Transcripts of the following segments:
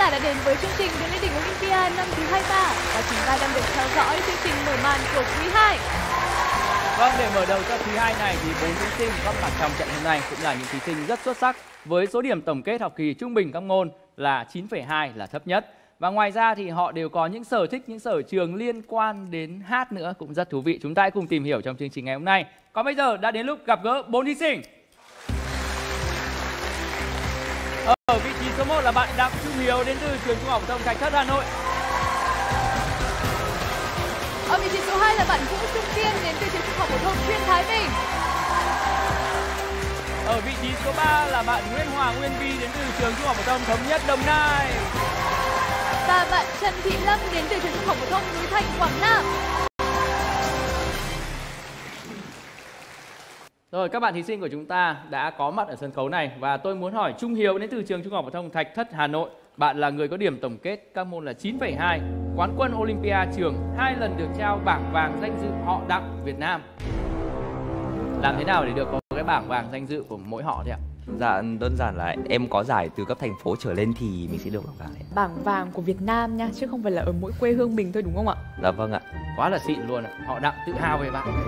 giả đã đến với chương trình Đường lên đỉnh Olympia năm thứ 23 và chúng ta đang được theo dõi chương trình mở màn của quý 2. Vâng, để mở đầu cho quý 2 này thì 4 thí sinh góp mặt trong trận hôm nay cũng là những thí sinh rất xuất sắc với số điểm tổng kết học kỳ trung bình các môn là 9,2 là thấp nhất. Và ngoài ra thì họ đều có những sở thích, những sở trường liên quan đến hát nữa cũng rất thú vị. Chúng ta hãy cùng tìm hiểu trong chương trình ngày hôm nay. Còn bây giờ đã đến lúc gặp gỡ 4 thí sinh. Ở vị trí số 1 là bạn Đặng Trung Hiếu đến từ trường Trung học phổ thông Thạch Thất, Hà Nội. Ở vị trí số 2 là bạn Vũ Trung Kiên đến từ trường Trung học phổ thông chuyên Thái Bình. Ở vị trí số 3 là bạn Nguyễn Hoàng Nguyên Vi đến từ trường Trung học phổ thông Thống Nhất, Đồng Nai. Và bạn Trần Thị Lâm đến từ trường Trung học phổ thông Núi Thành, Quảng Nam. Rồi, các bạn thí sinh của chúng ta đã có mặt ở sân khấu này và tôi muốn hỏi Trung Hiếu đến từ trường Trung học phổ thông Thạch Thất, Hà Nội. Bạn là người có điểm tổng kết các môn là 9,2, quán quân Olympia trường, 2 lần được trao bảng vàng danh dự họ Đặng Việt Nam. Làm thế nào để được có cái bảng vàng danh dự của mỗi họ thế ạ? Dạ, đơn giản là em có giải từ cấp thành phố trở lên thì mình sẽ được bảng vàng. Bảng vàng của Việt Nam nha, chứ không phải là ở mỗi quê hương mình thôi đúng không ạ? Dạ vâng ạ. Quá là xịn luôn ạ, họ Đặng tự hào về bạn.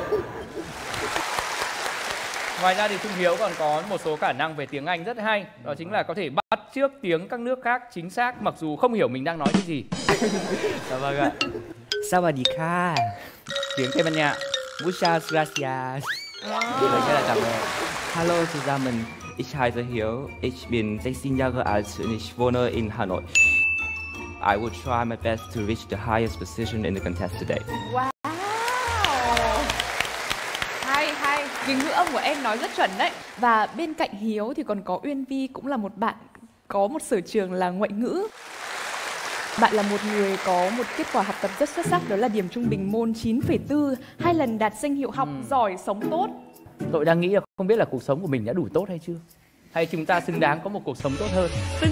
Ngoài ra thì Trung Hiếu còn có một số khả năng về tiếng Anh rất hay. Đó chính là có thể bắt chước tiếng các nước khác chính xác mặc dù không hiểu mình đang nói cái gì. Dạ vâng ạ. Sawadika. Tiếng Tây Ban Nha. Muchas gracias. Rất là cảm ơn. Hallo zusammen, ich heiße Hiếu. Ich bin 16 Jahre alt und ich wohne in Hanoi. I will try my best to reach the highest position in the contest today. Wow. Hay, vì ngữ âm của em nói rất chuẩn đấy. Và bên cạnh Hiếu thì còn có Uyên Vi, cũng là một bạn có một sở trường là ngoại ngữ. Bạn là một người có một kết quả học tập rất xuất sắc, đó là điểm trung bình môn 9,4, 2 lần đạt danh hiệu học giỏi sống tốt. Tôi đang nghĩ là không biết là cuộc sống của mình đã đủ tốt hay chưa? Hay chúng ta xứng đáng có một cuộc sống tốt hơn?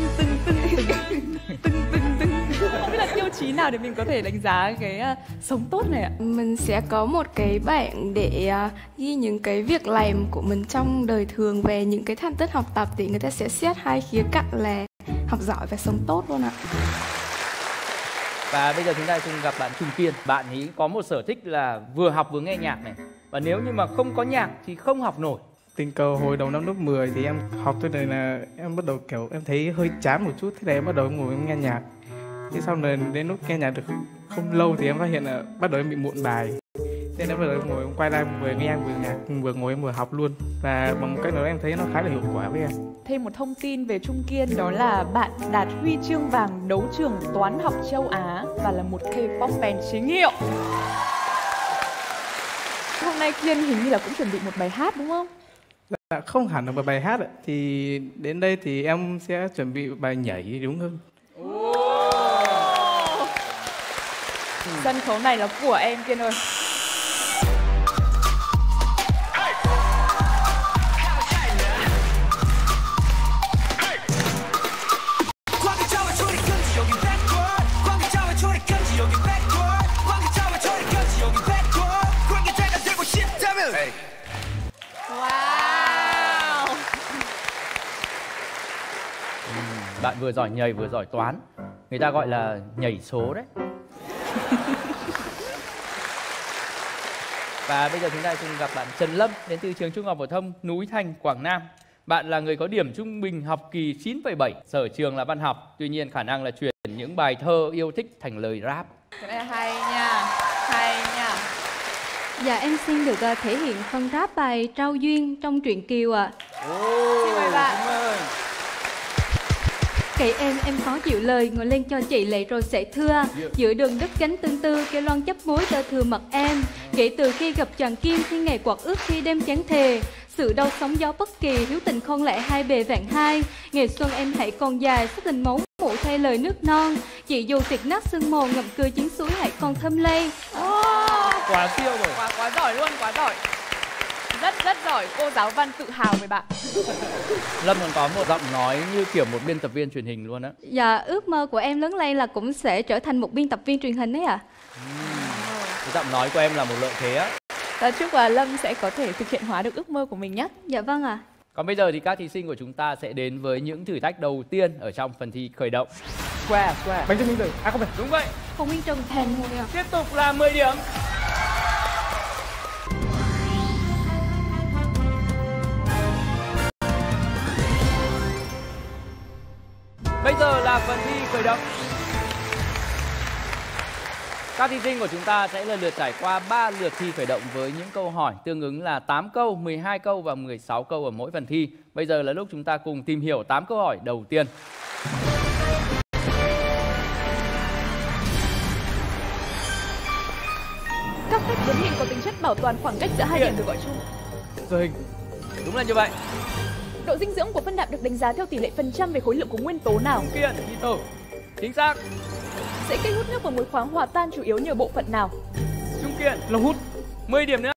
Không biết là tiêu chí nào để mình có thể đánh giá cái sống tốt này ạ? Mình sẽ có một cái bảng để ghi những cái việc làm của mình trong đời thường về những cái thành tích học tập, thì người ta sẽ xét hai khía cạnh là học giỏi và sống tốt luôn ạ. Và bây giờ chúng ta cùng gặp bạn Trung Kiên. Bạn ấy có một sở thích là vừa học vừa nghe nhạc này. Và nếu như mà không có nhạc thì không học nổi. Tình cờ hồi đầu năm lớp 10 thì em học tới đây là em bắt đầu kiểu em thấy hơi chán một chút. Thế là em bắt đầu ngồi em nghe nhạc. Thế sau này đến lúc nghe nhạc được không lâu thì em phát hiện là bắt đầu em bị muộn bài. Thế nên bắt đầu em ngồi em quay ra vừa nghe vừa nhạc, vừa ngồi em vừa học luôn. Và bằng một cách nào đó em thấy nó khá là hiệu quả với em. Thêm một thông tin về Trung Kiên, đó là bạn đạt huy chương vàng đấu trường toán học châu Á và là một K-pop fan chính hiệu. Hôm nay Kiên hình như là cũng chuẩn bị một bài hát đúng không? Dạ, không hẳn là một bài hát ạ. Thì đến đây thì em sẽ chuẩn bị bài nhảy đúng hơn. Sân khấu này là của em Kiên ơi. Wow. Bạn vừa giỏi nhảy vừa giỏi toán. Người ta gọi là nhảy số đấy. Và bây giờ chúng ta cùng gặp bạn Trần Lâm đến từ trường Trung học phổ thông Núi Thành, Quảng Nam. Bạn là người có điểm trung bình học kỳ 9,7, sở trường là văn học. Tuy nhiên khả năng là chuyển những bài thơ yêu thích thành lời rap. Cái này hay nha, hay nha. Dạ em xin được thể hiện phần rap bài Trao Duyên trong truyện Kiều ạ. Xin mời bạn. Cậy em khó chịu lời, ngồi lên cho chị lệ rồi sẽ thưa. Giữa đường đất gánh tương tư, cây loan chấp mối tơ thừa mặt em. Kể từ khi gặp chàng Kim, khi ngày quạt ước, khi đêm chán thề. Sự đau sóng gió bất kỳ, hiếu tình không lẽ hai bề vạn hai. Ngày xuân em hãy còn dài, sắc tình máu mụ thay lời nước non. Chị dù thịt nát sương mồ, ngậm cười chiến suối hãy còn thơm lây. Quá siêu rồi. Quá giỏi luôn, quá giỏi. Rất giỏi, cô giáo văn tự hào về bạn. Lâm còn có một giọng nói như kiểu một biên tập viên truyền hình luôn á. Dạ ước mơ của em lớn lên là cũng sẽ trở thành một biên tập viên truyền hình đấy ạ. Cái giọng nói của em là một lợi thế á. Chúc Lâm sẽ có thể thực hiện hóa được ước mơ của mình nhé. Dạ vâng ạ. Còn bây giờ thì các thí sinh của chúng ta sẽ đến với những thử thách đầu tiên ở trong phần thi khởi động. Square. Bánh trưng Minh Tử. À không phải. Đúng vậy. Hồng Minh Trần. Hèn Hội ạ. Tiếp tục là 10 điểm. Bây giờ là phần thi khởi động. Các thí sinh của chúng ta sẽ lần lượt trải qua 3 lượt thi khởi động với những câu hỏi tương ứng là 8 câu, 12 câu và 16 câu ở mỗi phần thi. Bây giờ là lúc chúng ta cùng tìm hiểu 8 câu hỏi đầu tiên. Các phép biến hình có tính chất bảo toàn khoảng cách giữa hai điểm được gọi chung. Giờ hình. Đúng là như vậy. Độ dinh dưỡng của phân đạm được đánh giá theo tỷ lệ phần trăm về khối lượng của nguyên tố nào? Trung Kiên, Peter. Chính xác. Dãy cây hút nước và muối khoáng hòa tan chủ yếu nhờ bộ phận nào? Trung Kiên, Lồng hút. 10 điểm nữa.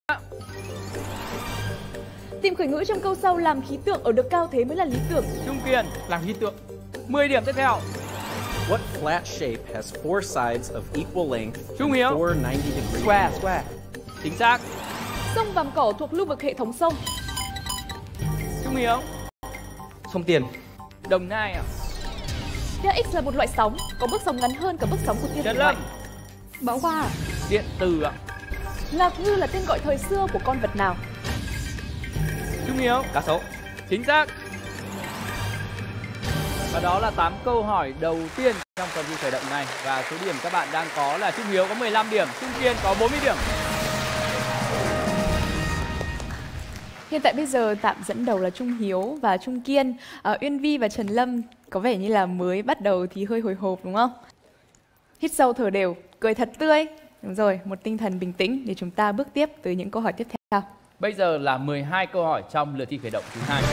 Tìm khởi ngữ trong câu sau làm khí tượng ở được cao thế mới là lý tưởng. Trung Kiên, Làm khí tượng. 10 điểm tiếp theo. What flat shape has four sides of equal length Trung Hiếu. 490 degrees? Square. Chính xác. Sông Vàm Cỏ thuộc lưu vực hệ thống sông. Trung Hiếu. Sông Tiền. Đồng Nai ạ. Tia X là một loại sóng, có bước sóng ngắn hơn cả bước sóng của tia Trần tử Lâm. ngoại. Bão Hòa. Điện từ ạ. Ngạc ngư là tên gọi thời xưa của con vật nào? Trung Hiếu. Cá sấu. Chính xác. Và đó là 8 câu hỏi đầu tiên trong phần thi khởi động này. Và số điểm các bạn đang có là Trung Hiếu có 15 điểm, Trung Kiên có 40 điểm. Hiện tại bây giờ tạm dẫn đầu là Trung Hiếu và Trung Kiên. Uyên Vi và Trần Lâm có vẻ như là mới bắt đầu thì hơi hồi hộp đúng không? Hít sâu thở đều, cười thật tươi. Đúng rồi, một tinh thần bình tĩnh để chúng ta bước tiếp tới những câu hỏi tiếp theo. Bây giờ là 12 câu hỏi trong lượt thi khởi động thứ 2.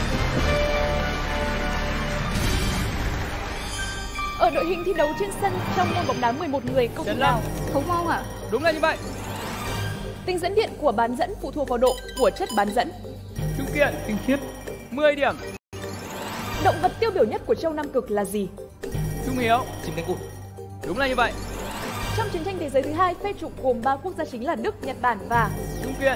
Ở đội hình thi đấu trên sân trong môn bóng đá 11 người công Trần thủ Lâm. nào? Khấu mông ạ. Đúng là như vậy. Tính dẫn điện của bán dẫn phụ thuộc vào độ của chất bán dẫn. Trung Kiên. Tinh khiết. 10 điểm. Động vật tiêu biểu nhất của châu Nam Cực là gì? Trung Hiếu. Chim cánh cụt. Đúng là như vậy. Trong chiến tranh thế giới thứ hai, phe trục gồm 3 quốc gia chính là Đức, Nhật Bản và Trung Kiên.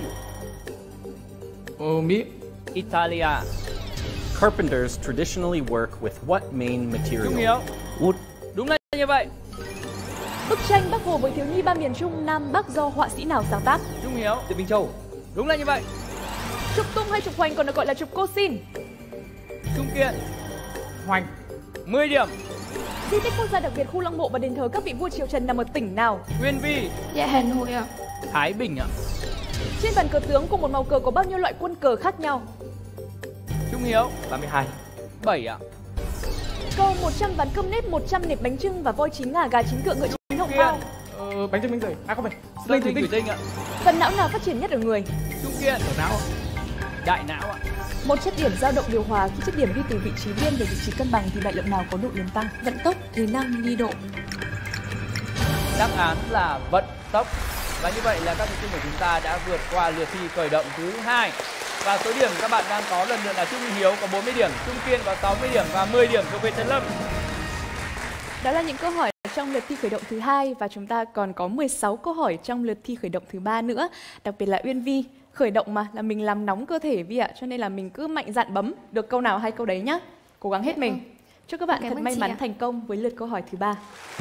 Mỹ. Italia. Carpenters traditionally work with what main material? Trung Hiếu. Wood. Đúng là như vậy. bức tranh Bác Hồ với thiếu nhi ba miền Trung Nam Bắc do họa sĩ nào sáng tác? Trung Hiếu. Điện Biên Châu. Đúng là như vậy. Trục tung hay trục hoành còn được gọi là trục cô xin. Trung Kiên. Hoành. 10 điểm. Di tích quốc gia đặc biệt khu Lăng Mộ và đền thờ các vị vua triều Trần nằm ở tỉnh nào? Uyên Vi. Dạ Hèn Hội ạ. Thái Bình ạ. Trên bàn cờ tướng cùng một màu cờ có bao nhiêu loại quân cờ khác nhau? Trung Hiếu. 32. 7 ạ. Câu 100 ván cơm nếp, 100 nệp bánh chưng và voi chín ngà, gà chín cựa, ngựa chín hồng Kiên. bao. Bánh trưng Minh Tử. À không phải. Sơn Tinh Thủy Tinh ạ. Phần não nào phát triển nhất ở người? Trung Kiên. Não. Đại não ạ. Một chất điểm dao động điều hòa, khi chất điểm đi từ vị trí biên về vị trí cân bằng thì đại lượng nào có độ liền tăng? Vận tốc, thì năng, đi độ. Đáp án là vận tốc. Và như vậy là các thí sinh của chúng ta đã vượt qua lượt thi khởi động thứ 2. Và số điểm các bạn đang có lần lượt là Trung Hiếu có 40 điểm, Trung Kiên có 60 điểm và 10 điểm thuộc về Trần Lâm. Đó là những câu hỏi trong lượt thi khởi động thứ 2 và chúng ta còn có 16 câu hỏi trong lượt thi khởi động thứ 3 nữa. Đặc biệt là Uyên Vi, khởi động mà là mình làm nóng cơ thể Vi ạ, cho nên là mình cứ mạnh dạn bấm được câu nào hay câu đấy nhá. Cố gắng hết mình. Chúc các bạn Cảm thật ơn may chị mắn ạ. thành công với lượt câu hỏi thứ 3.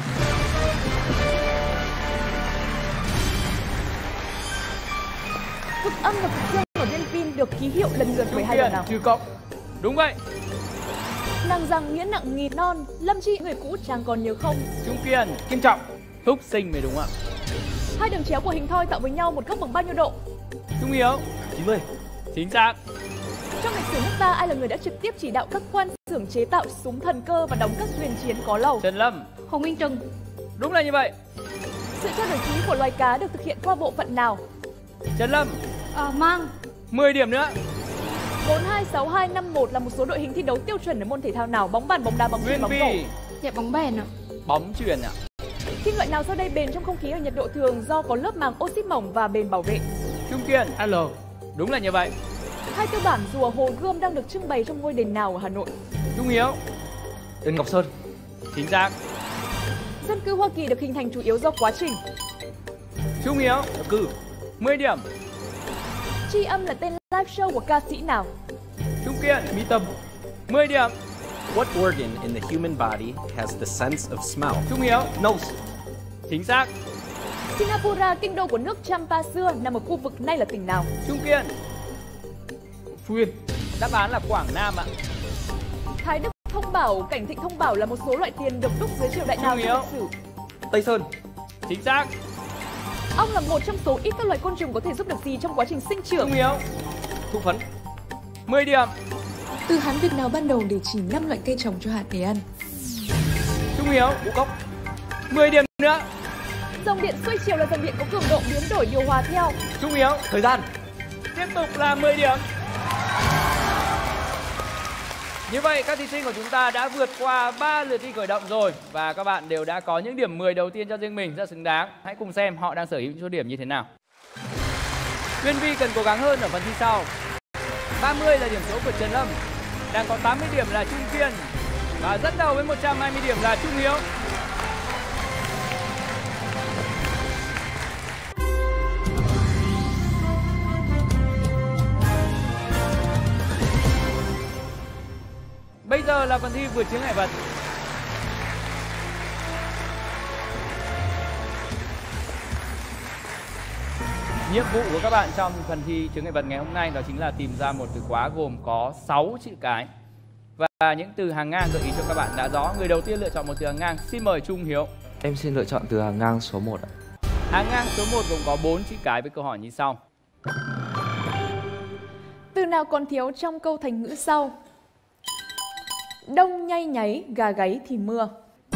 Cực âm và cực dương ở viên pin được ký hiệu lần lượt với hai lần nào? Trừ cộng. Đúng vậy. Nàng rằng nghĩa nặng nghìn non, Lâm Chi người cũ chàng còn nhớ không? Trung Kiên. Kim trọng. Thúc sinh mới đúng ạ. Hai đường chéo của hình thoi tạo với nhau một góc bằng bao nhiêu độ? Trung Hiếu. 90. Chính xác. Trong lịch sử nước ta, ai là người đã trực tiếp chỉ đạo các quan xưởng chế tạo súng thần cơ và đóng các thuyền chiến có lầu? Trần Lâm. Hồ Nguyên Trừng. Đúng là như vậy. Sự trao đổi khí của loài cá được thực hiện qua bộ phận nào? Trần Lâm. Mang. 10 điểm nữa. 4, 2, 6, 2, 5, 1 là một số đội hình thi đấu tiêu chuẩn ở môn thể thao nào? Bóng bàn, bóng đá, bóng chuyền, Nguyên bóng rổ. Vi. Dạ bóng bèn ạ. Bóng chuyền ạ. Kim loại nào sau đây bền trong không khí ở nhiệt độ thường do có lớp màng oxit mỏng và bền bảo vệ? Trung Kiên. L. Đúng là như vậy. Hai tiêu bản rùa Hồ Gươm đang được trưng bày trong ngôi đền nào ở Hà Nội? Trung Hiếu. Đền Ngọc Sơn. Chính xác. Dân cư Hoa Kỳ được hình thành chủ yếu do quá trình. Trung Hiếu. Nhập cư. 10 điểm. Tri âm là tên live show của ca sĩ nào? Trung Kiên, mi tâm. 10 điểm. What organ in the human body has the sense of smell? Trung Hiếu. Nose. Chính xác. Singapore, kinh đô của nước Champa xưa, nằm ở khu vực nay là tỉnh nào? Trung Kiên. Phú Yên. Đáp án là Quảng Nam ạ. Thái Đức Thông Bảo, Cảnh Thịnh Thông Bảo là một số loại tiền được đúc dưới triều đại nào Trung trong Hiếu. lịch sử? Tây Sơn. Chính xác. Ong là một trong số ít các loài côn trùng có thể giúp được gì trong quá trình sinh trưởng? Trung Hiếu. Thụ phấn. 10 điểm. Từ Hán Việt nào ban đầu để chỉ 5 loại cây trồng cho hạt để ăn? Trung Hiếu. Ngũ cốc. 10 điểm nữa. Dòng điện xuôi chiều là dòng điện có cường độ biến đổi điều hòa theo. Trung Hiếu. Thời gian. Tiếp tục là 10 điểm. Như vậy các thí sinh của chúng ta đã vượt qua 3 lượt thi khởi động rồi và các bạn đều đã có những điểm 10 đầu tiên cho riêng mình rất xứng đáng. Hãy cùng xem họ đang sở hữu những số điểm như thế nào. Uyên Vi cần cố gắng hơn ở phần thi sau. 30 là điểm số của Trần Lâm. Đang có 80 điểm là Trung Kiên và dẫn đầu với 120 điểm là Trung Hiếu. Bây giờ là phần thi vượt chướng ngại vật. Nhiệm vụ của các bạn trong phần thi chướng ngại vật ngày hôm nay đó chính là tìm ra một từ khóa gồm có 6 chữ cái. Và những từ hàng ngang gợi ý cho các bạn đã rõ. Người đầu tiên lựa chọn một từ hàng ngang. Xin mời Trung Hiếu. Em xin lựa chọn từ hàng ngang số 1 ạ. Hàng ngang số 1 gồm có 4 chữ cái với câu hỏi như sau. Từ nào còn thiếu trong câu thành ngữ sau? Đông nhay nháy, gà gáy thì mưa.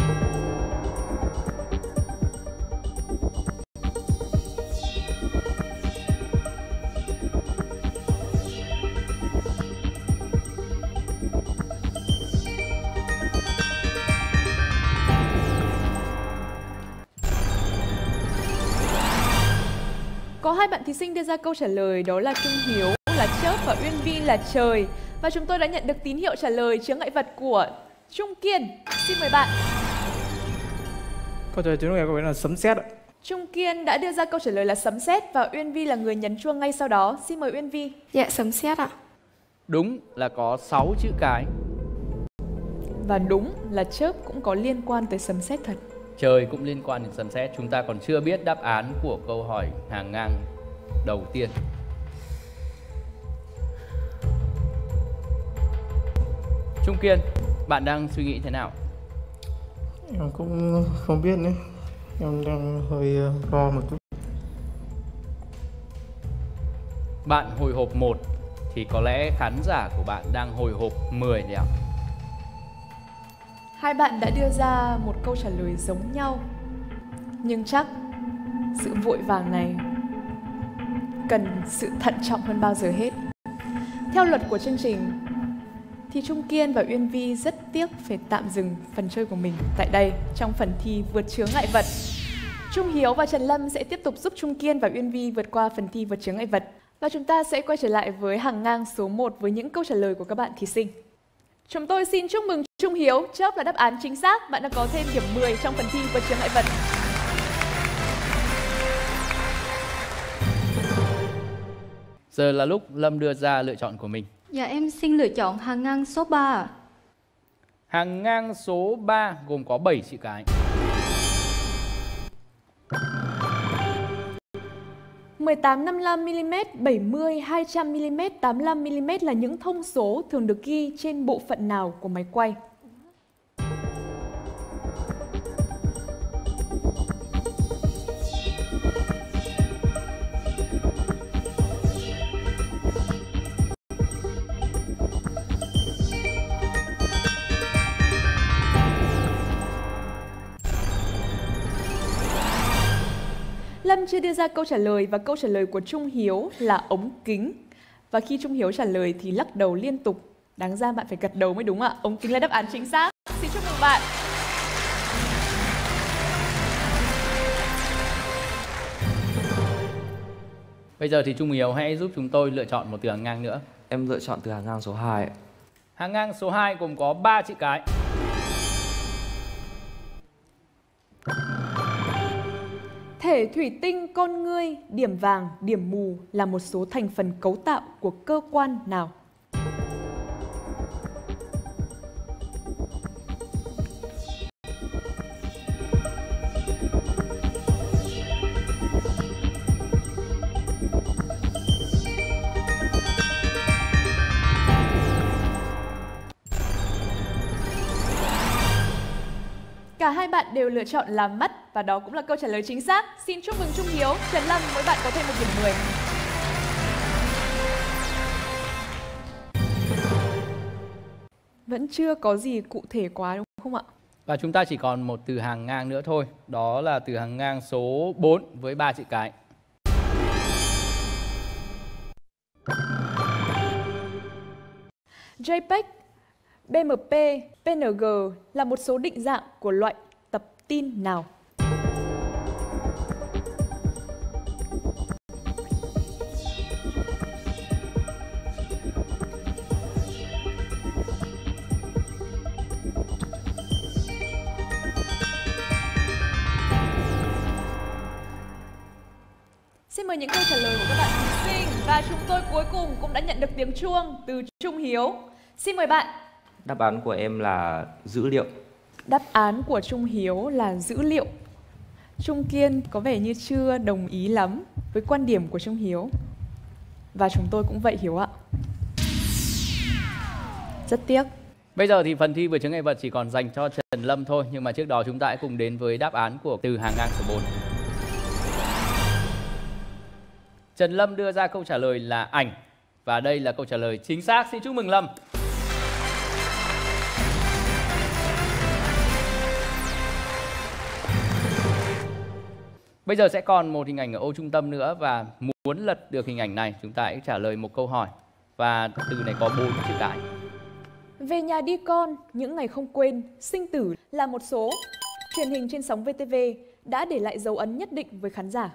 Có hai bạn thí sinh đưa ra câu trả lời, đó là Trung Hiếu là chớp và Uyên Vi là trời. Và chúng tôi đã nhận được tín hiệu trả lời chướng ngại vật của Trung Kiên. Xin mời bạn. Câu trả lời chướng ngại vật là sấm sét ạ. Trung Kiên đã đưa ra câu trả lời là sấm sét và Uyên Vi là người nhấn chuông ngay sau đó. Xin mời Uyên Vi. Dạ, sấm sét ạ. Đúng là có 6 chữ cái. Và đúng là chớp cũng có liên quan tới sấm sét thật. Trời cũng liên quan đến sấm sét. Chúng ta còn chưa biết đáp án của câu hỏi hàng ngang đầu tiên. Trung Kiên, bạn đang suy nghĩ thế nào? Em cũng không biết nữa. Em đang hơi lo một chút. Bạn hồi hộp 1 thì có lẽ khán giả của bạn đang hồi hộp 10 đấy ạ. Hai bạn đã đưa ra một câu trả lời giống nhau. Nhưng chắc sự vội vàng này cần sự thận trọng hơn bao giờ hết. Theo luật của chương trình thì Trung Kiên và Uyên Vi rất tiếc phải tạm dừng phần chơi của mình tại đây trong phần thi vượt chướng ngại vật. Trung Hiếu và Trần Lâm sẽ tiếp tục giúp Trung Kiên và Uyên Vi vượt qua phần thi vượt chướng ngại vật. Và chúng ta sẽ quay trở lại với hàng ngang số 1 với những câu trả lời của các bạn thí sinh. Chúng tôi xin chúc mừng Trung Hiếu, chớp là đáp án chính xác. Bạn đã có thêm điểm 10 trong phần thi vượt chướng ngại vật. Giờ là lúc Lâm đưa ra lựa chọn của mình. Dạ em xin lựa chọn hàng ngang số 3. Hàng ngang số 3 gồm có 7 chữ cái. 18, 55mm, 70, 200mm, 85mm là những thông số thường được ghi trên bộ phận nào của máy quay? Lâm chưa đưa ra câu trả lời và câu trả lời của Trung Hiếu là ống kính. Và khi Trung Hiếu trả lời thì lắc đầu liên tục. Đáng ra bạn phải gật đầu mới đúng ạ. Ống kính là đáp án chính xác. Xin chúc mừng bạn. Bây giờ thì Trung Hiếu hãy giúp chúng tôi lựa chọn một từ hàng ngang nữa. Em lựa chọn từ hàng ngang số 2 ạ. Hàng ngang số 2 gồm có 3 chữ cái. Thể thủy tinh, con ngươi, điểm vàng, điểm mù là một số thành phần cấu tạo của cơ quan nào? Cả hai bạn đều lựa chọn là mắt và đó cũng là câu trả lời chính xác. Xin chúc mừng Trung Hiếu, Trần Lâm, mỗi bạn có thêm 1 điểm 10. Vẫn chưa có gì cụ thể quá đúng không ạ? Và chúng ta chỉ còn một từ hàng ngang nữa thôi. Đó là từ hàng ngang số 4 với 3 chữ cái. JPEG, BMP, PNG là một số định dạng của loại tập tin nào? Xin mời những câu trả lời của các bạn thí sinh. Và chúng tôi cuối cùng cũng đã nhận được tiếng chuông từ Trung Hiếu. Xin mời bạn. Đáp án của em là dữ liệu. Đáp án của Trung Hiếu là dữ liệu. Trung Kiên có vẻ như chưa đồng ý lắm với quan điểm của Trung Hiếu. Và chúng tôi cũng vậy Hiếu ạ. Rất tiếc. Bây giờ thì phần thi vượt chướng ngại vật chỉ còn dành cho Trần Lâm thôi. Nhưng mà trước đó chúng ta hãy cùng đến với đáp án của từ hàng ngang số 4. Trần Lâm đưa ra câu trả lời là ảnh. Và đây là câu trả lời chính xác. Xin chúc mừng Lâm. Bây giờ sẽ còn một hình ảnh ở ô trung tâm nữa. Và muốn lật được hình ảnh này, chúng ta hãy trả lời một câu hỏi. Và từ này có 4 chữ cái. Về nhà đi con, những ngày không quên, sinh tử là một số. Truyền hình trên sóng VTV đã để lại dấu ấn nhất định với khán giả.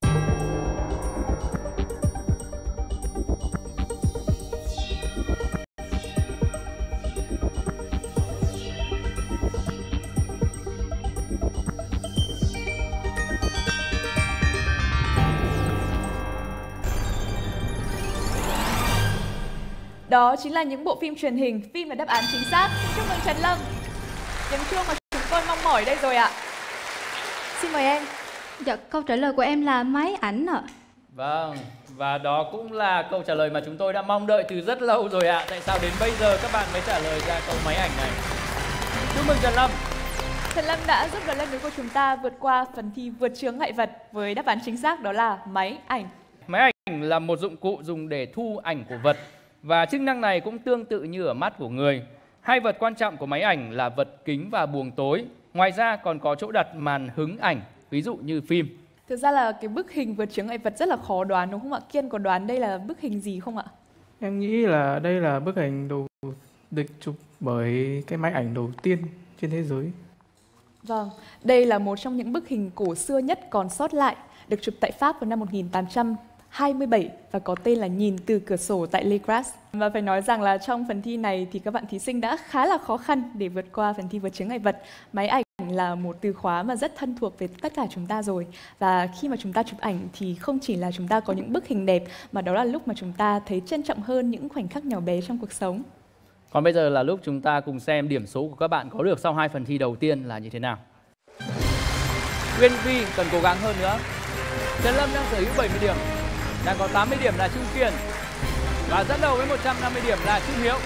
Đó chính là những bộ phim truyền hình. Phim là đáp án chính xác. Xin chúc mừng Trần Lâm. Tiếng chuông mà chúng tôi mong mỏi đây rồi ạ. Xin mời em. Dạ, câu trả lời của em là máy ảnh ạ. Vâng, và đó cũng là câu trả lời mà chúng tôi đã mong đợi từ rất lâu rồi ạ. Tại sao đến bây giờ các bạn mới trả lời ra câu máy ảnh này? Chúc mừng Trần Lâm. Trần Lâm đã giúp đoàn lên núi của chúng ta vượt qua phần thi vượt chướng ngại vật với đáp án chính xác đó là máy ảnh. Máy ảnh là một dụng cụ dùng để thu ảnh của vật. Và chức năng này cũng tương tự như ở mắt của người. Hai vật quan trọng của máy ảnh là vật kính và buồng tối. Ngoài ra còn có chỗ đặt màn hứng ảnh, ví dụ như phim. Thực ra là cái bức hình vượt chướng ngại vật rất là khó đoán đúng không ạ? Kiên có đoán đây là bức hình gì không ạ? Em nghĩ là đây là bức ảnh được chụp bởi cái máy ảnh đầu tiên trên thế giới. Vâng, đây là một trong những bức hình cổ xưa nhất còn sót lại, được chụp tại Pháp vào năm 1827 và có tên là Nhìn từ cửa sổ tại Le Gras. Và phải nói rằng là trong phần thi này thì các bạn thí sinh đã khá là khó khăn để vượt qua phần thi vượt chướng ngại vật. Máy ảnh là một từ khóa mà rất thân thuộc với tất cả chúng ta rồi. Và khi mà chúng ta chụp ảnh thì không chỉ là chúng ta có những bức hình đẹp, mà đó là lúc mà chúng ta thấy trân trọng hơn những khoảnh khắc nhỏ bé trong cuộc sống. Còn bây giờ là lúc chúng ta cùng xem điểm số của các bạn có được sau 2 phần thi đầu tiên là như thế nào. Uyên Vi cần cố gắng hơn nữa. Trần Lâm đang sở hữu 70 điểm, đang có 80 điểm là Trung Kiên và dẫn đầu với 150 điểm là Trung Hiếu.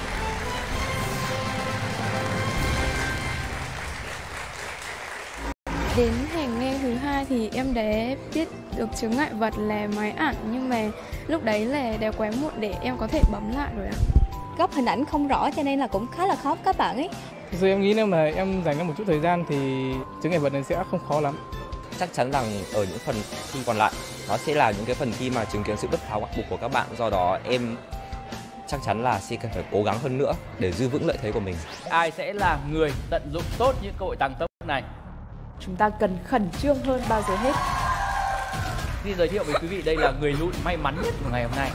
Đến hàng ngang thứ 2 thì em đã biết được chướng ngại vật là máy ảnh, nhưng mà lúc đấy là đã quá muộn để em có thể bấm lại rồi ạ. Góc hình ảnh không rõ cho nên là cũng khá là khó các bạn ấy. Thực sự em nghĩ nếu mà em dành ra một chút thời gian thì chướng ngại vật này sẽ không khó lắm. Chắc chắn rằng ở những phần thi còn lại nó sẽ là những cái phần thi mà chứng kiến sự bứt phá ngoạn mục của các bạn. Do đó em chắc chắn là sẽ cần phải cố gắng hơn nữa để giữ vững lợi thế của mình. Ai sẽ là người tận dụng tốt những cơ hội tăng tốc này? Chúng ta cần khẩn trương hơn bao giờ hết. Xin giới thiệu với quý vị đây là người lụi may mắn nhất của ngày hôm nay.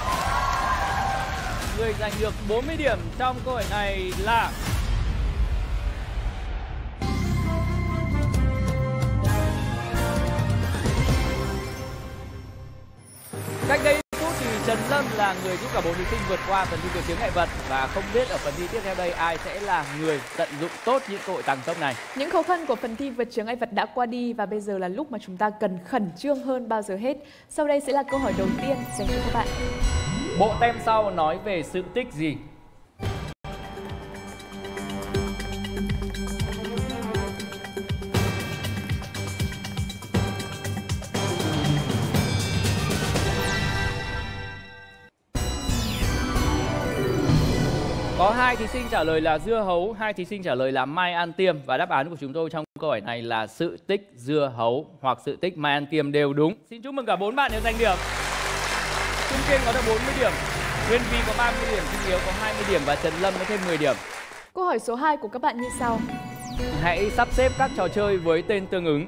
Người giành được 40 điểm trong câu hỏi này là cách đây phút thì Trần Lâm là người giúp cả 4 thí sinh vượt qua phần thi vượt chướng ngại vật và không biết ở phần thi tiếp theo đây ai sẽ là người tận dụng tốt những cơ hội tăng tốc này. Những khó khăn của phần thi vượt chướng ngại vật đã qua đi và bây giờ là lúc mà chúng ta cần khẩn trương hơn bao giờ hết. Sau đây sẽ là câu hỏi đầu tiên dành cho các bạn. Bộ tem sau nói về sự tích gì? Có 2 thí sinh trả lời là dưa hấu, 2 thí sinh trả lời là mai ăn tiêm. Và đáp án của chúng tôi trong câu hỏi này là sự tích dưa hấu hoặc sự tích mai ăn tiêm đều đúng. Xin chúc mừng cả 4 bạn đều giành điểm. Trung Kiên có được 40 điểm, Uyên Vi có 30 điểm, Trung Hiếu có 20 điểm và Trần Lâm có thêm 10 điểm. Câu hỏi số 2 của các bạn như sau. Hãy sắp xếp các trò chơi với tên tương ứng.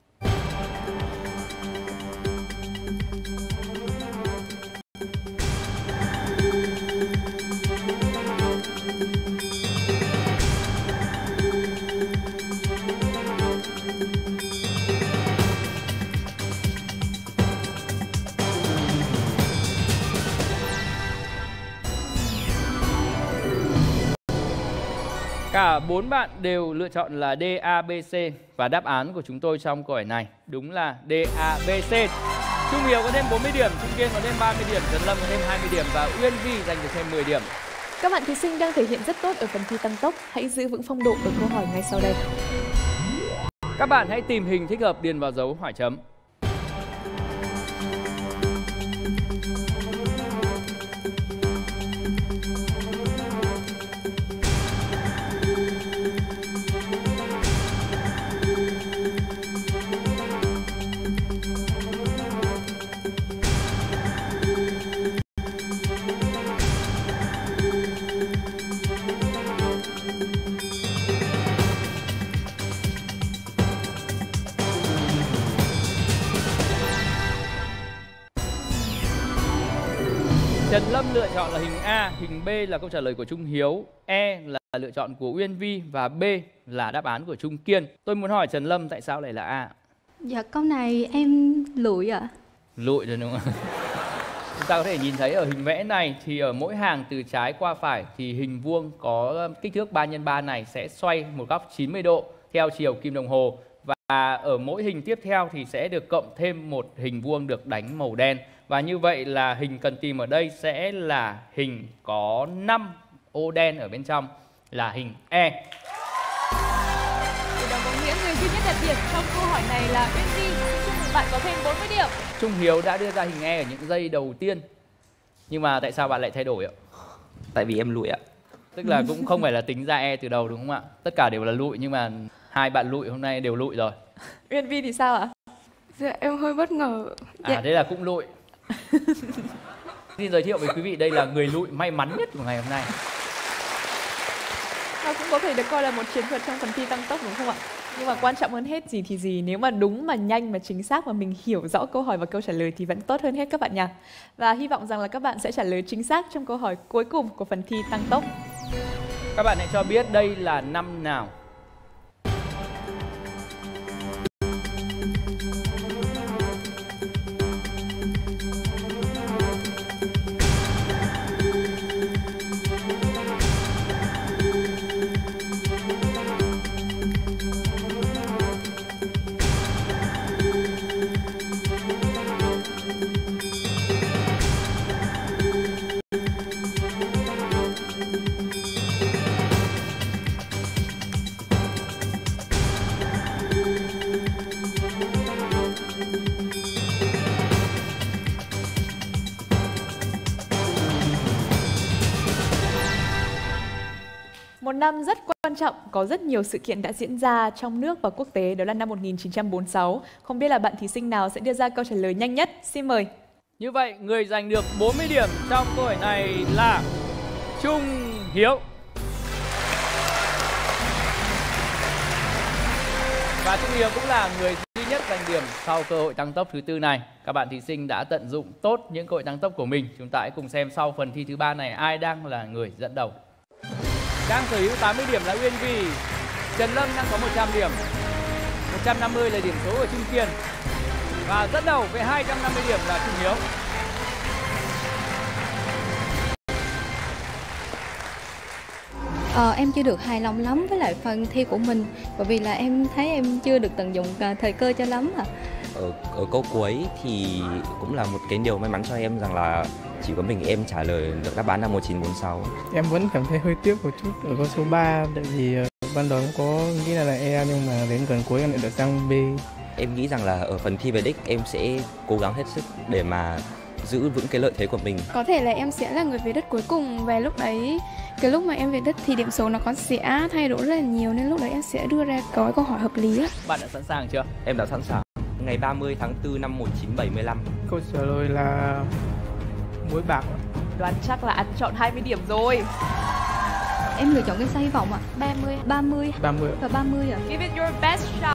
Cả 4 bạn đều lựa chọn là D, A, B, C. Và đáp án của chúng tôi trong câu hỏi này đúng là D, A, B, C. Trung Hiếu có thêm 40 điểm, Trung Kiên có thêm 30 điểm, Trần Lâm có thêm 20 điểm và Uyên Vi giành được thêm 10 điểm. Các bạn thí sinh đang thể hiện rất tốt ở phần thi tăng tốc. Hãy giữ vững phong độ ở câu hỏi ngay sau đây. Các bạn hãy tìm hình thích hợp điền vào dấu hỏi chấm. Trần Lâm lựa chọn là hình A, hình B là câu trả lời của Trung Hiếu, E là lựa chọn của Uyên Vi và B là đáp án của Trung Kiên. Tôi muốn hỏi Trần Lâm tại sao lại là A? Dạ câu này em lụi ạ. Lụi rồi đúng không? Chúng ta có thể nhìn thấy ở hình vẽ này thì ở mỗi hàng từ trái qua phải thì hình vuông có kích thước 3x3 này sẽ xoay một góc 90 độ theo chiều kim đồng hồ. Và ở mỗi hình tiếp theo thì sẽ được cộng thêm một hình vuông được đánh màu đen. Và như vậy là hình cần tìm ở đây sẽ là hình có 5 ô đen ở bên trong là hình E. Điều đó có nghĩa người duy nhất đạt điểm trong câu hỏi này là Uyên Vi. Chúc mừng bạn có thêm 40 điểm. Trung Hiếu đã đưa ra hình E ở những giây đầu tiên. Nhưng mà tại sao bạn lại thay đổi ạ? Tại vì em lụi ạ. Tức là cũng không phải là tính ra E từ đầu đúng không ạ? Tất cả đều là lụi nhưng mà hai bạn lụi hôm nay đều lụi rồi. Uyên Vi thì sao ạ? Dạ em hơi bất ngờ. À thế là cũng lụi. Xin giới thiệu với quý vị đây là người lụi may mắn nhất của ngày hôm nay. Nó cũng có thể được coi là một chiến thuật trong phần thi tăng tốc đúng không ạ? Nhưng mà quan trọng hơn hết gì thì gì, nếu mà đúng mà nhanh mà chính xác mà mình hiểu rõ câu hỏi và câu trả lời thì vẫn tốt hơn hết các bạn nha. Và hy vọng rằng là các bạn sẽ trả lời chính xác trong câu hỏi cuối cùng của phần thi tăng tốc. Các bạn hãy cho biết đây là năm nào? Một năm rất quan trọng, có rất nhiều sự kiện đã diễn ra trong nước và quốc tế, đó là năm 1946. Không biết là bạn thí sinh nào sẽ đưa ra câu trả lời nhanh nhất? Xin mời. Như vậy, người giành được 40 điểm trong câu hỏi này là Trung Hiếu. Và Trung Hiếu cũng là người duy nhất giành điểm sau cơ hội tăng tốc thứ tư này. Các bạn thí sinh đã tận dụng tốt những cơ hội tăng tốc của mình. Chúng ta hãy cùng xem sau phần thi thứ ba này ai đang là người dẫn đầu. Đang sở hữu 80 điểm là Uyên Vi. Trần Lâm đang có 100 điểm. 150 là điểm số của Trung Kiên. Và dẫn đầu với 250 điểm là Trung Hiếu. Em chưa được hài lòng lắm với lại phần thi của mình, bởi vì là em thấy em chưa được tận dụng thời cơ cho lắm ạ. Ở câu cuối thì cũng là một cái điều may mắn cho em rằng là chỉ có mình em trả lời được đáp án là 1946. Em vẫn cảm thấy hơi tiếc một chút ở câu số 3, tại vì ban đầu cũng có nghĩ là E nhưng mà đến gần cuối em lại được sang B. Em nghĩ rằng là ở phần thi về đích em sẽ cố gắng hết sức để mà giữ vững cái lợi thế của mình. Có thể là em sẽ là người về đích cuối cùng, và lúc đấy cái lúc mà em về đích thì điểm số nó sẽ thay đổi rất là nhiều, nên lúc đấy em sẽ đưa ra câu hỏi hợp lý á. Bạn đã sẵn sàng chưa? Em đã sẵn sàng. Ngày 30 tháng 4 năm 1975. Câu trả lời là muối bạc. Đoán chắc là ăn trọn 20 điểm rồi. Em lựa chọn cái sai hy vọng ạ. 30. 30 30. và 30 ạ. Give it your best shot.